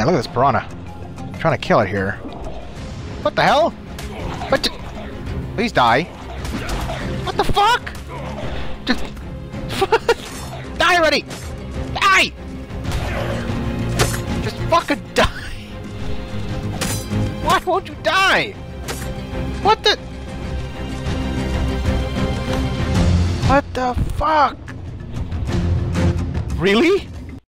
Man, look at this piranha. I'm trying to kill it here. What the hell? What? Please die. What the fuck? Just die already! Die! Just fucking die! Why won't you die? What the? What the fuck? Really?